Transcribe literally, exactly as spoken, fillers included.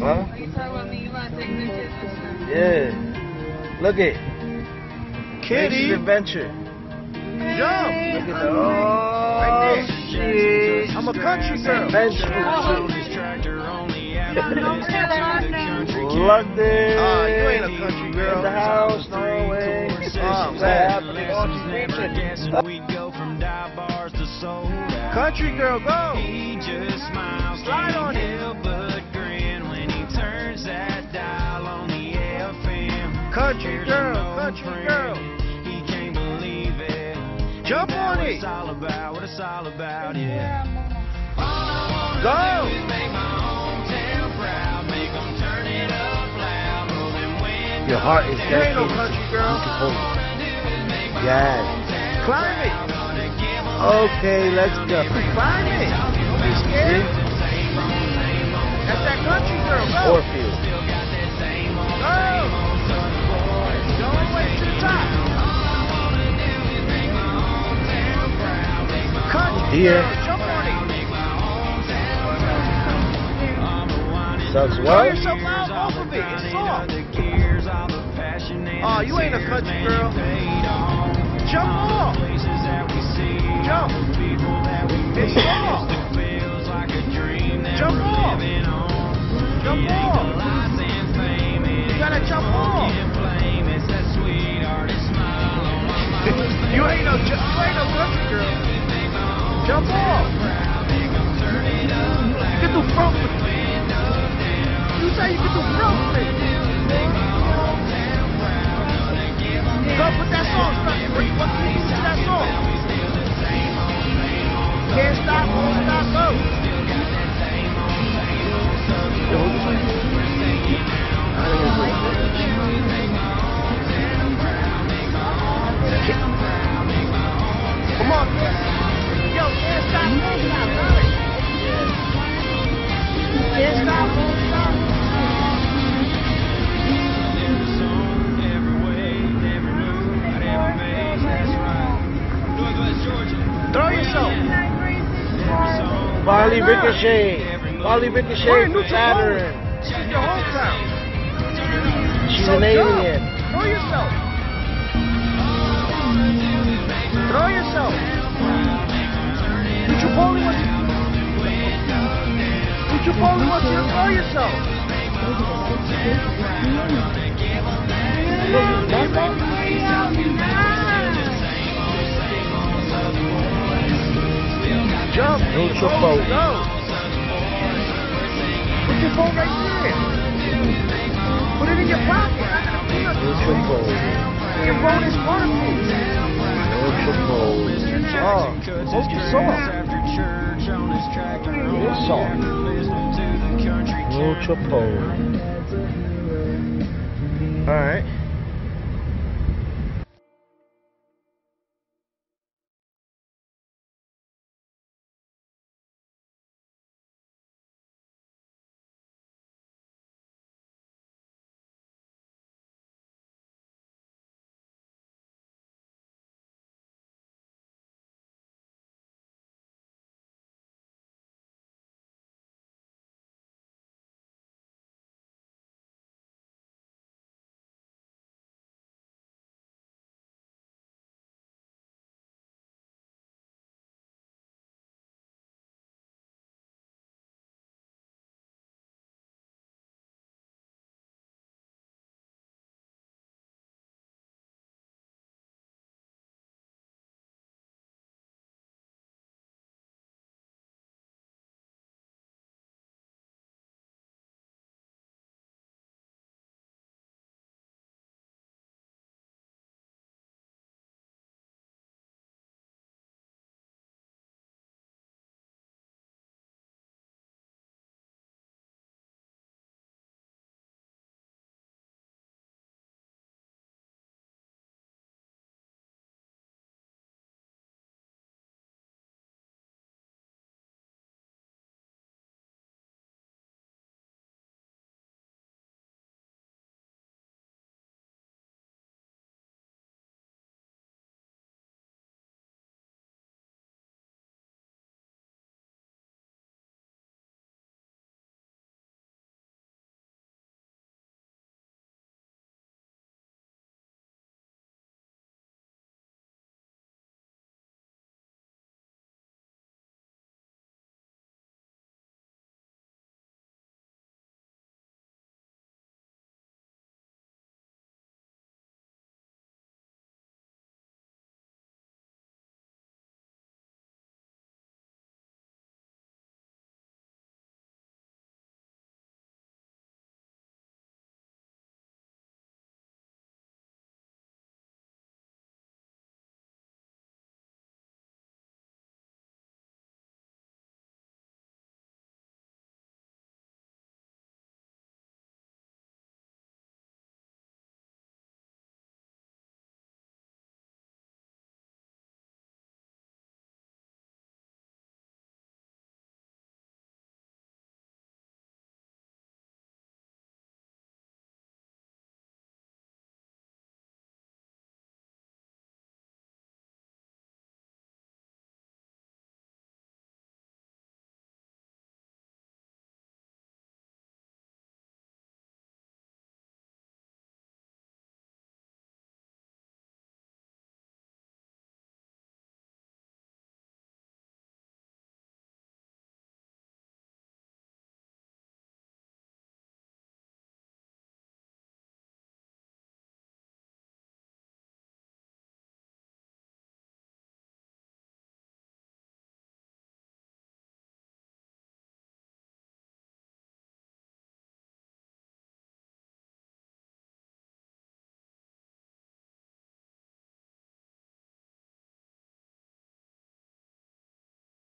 Huh? You talking about me? You want to take pictures and stuff? Yeah. Look it. Kitty. Nature Adventure. Jump. Look at the. Oh, Right there. shit. I'm a country girl. Adventure. London. Ah, you ain't a country girl. In the house, no way. Oh, Sad. Country girl, go. Slide on it. Country girl, country girl. Jump on it. Go. Your heart is You ain't no dedicated. country girl. Yes. Climb it. Okay, let's go. Climb it. Don't be scared. That's that country girl. Go. Orfield. Go. Go all the way to the top. Country Here. girl. Jump on it. Sucks Throw what? yourself out off of it. It's soft. Oh, you ain't a country girl. Jump off. Jump. It's soft. Jump off. Jump off. You gotta jump off. You ain't no, you ain't no country girl. Jump off. You can do front flip. You say you can do front flip. Go put that song. Put that song. Can't stop, won't stop, go. Come on, man. Yo, can't stop, won't stop, hurry. Can't stop, won't stop. Throw yourself. Molly Ricochet. Molly Ricochet from Saturn. This is your hometown. She's So an jump. alien. Throw yourself. Throw yourself. Pucciapoli wants you. Pucciapoli wants you to throw yourself. Jump. Neutral Go. pose. Go. Put your phone right there. Put it in your pocket. Neutral pose. Your phone is waterproof. Neutral pose. Oh, hold your soft. It's soft. Neutral pose. All right.